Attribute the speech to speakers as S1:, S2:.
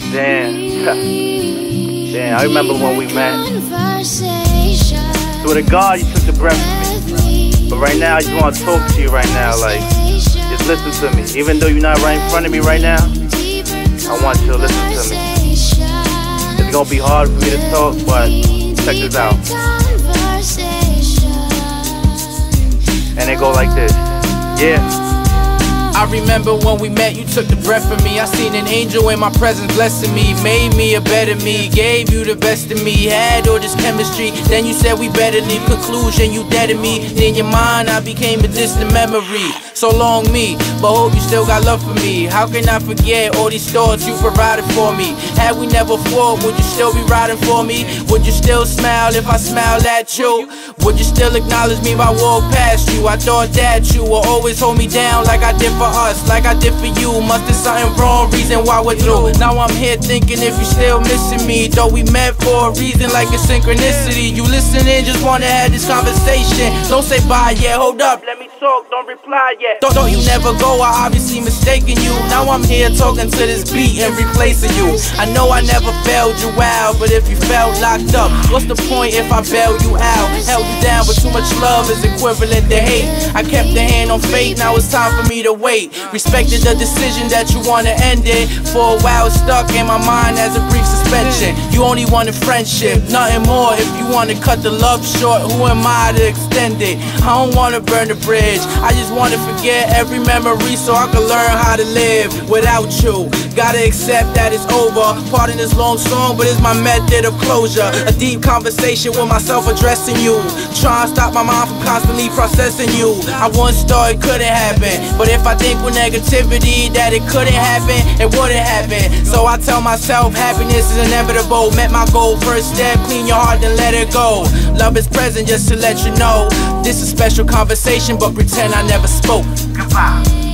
S1: Damn. Damn, I remember when we met. Swear to God, you took the breath from me. But right now, I just want to talk to you right now. Like, just listen to me. Even though you're not right in front of me right now, I want you to listen to me. It's gonna be hard for me to talk, but check this out. And it go like this. Yeah.
S2: I remember when we met, you took the breath from me. I seen an angel in my presence blessing me, made me a better me, gave you the best of me, had all this chemistry. Then you said we better leave, conclusion you dead to me. In your mind I became a distant memory. So long me, but hope you still got love for me. How can I forget all these thoughts you provided for me? Had we never fought, would you still be riding for me? Would you still smile if I smiled at you? Would you still acknowledge me if I walked past you? I thought that you would always hold me down like I did for us, like I did for you. Must have something wrong, reason why we're through. Now I'm here thinking if you still missing me, though we met for a reason like a synchronicity. You listening, just wanna have this conversation. Don't say bye yet, hold up, let me talk, don't reply yet. Don't you never go, I obviously mistaken you. Now I'm here talking to this beat and replacing you. I know I never bailed you out, but if you felt locked up, what's the point if I bailed you out? Held you down, but too much love is equivalent to hate. I kept the hand on fate, now it's time for me to wait. Respected the decision that you wanna end it. For a while it's stuck in my mind as a brief suspension. You only wanted friendship, nothing more. If you wanna cut the love short, who am I to extend it? I don't wanna burn the bridge, I just wanna forget every memory so I can learn how to live without you. Gotta accept that it's over. Pardon this long song, but it's my method of closure. A deep conversation with myself addressing you. Trying to stop my mind from constantly processing you. I once thought it couldn't happen, but if I think with negativity that it couldn't happen, it wouldn't happen. So I tell myself happiness is inevitable. Met my goal, first step, clean your heart then let it go. Love is present just to let you know. This is a special conversation, but pretend I never spoke. Goodbye.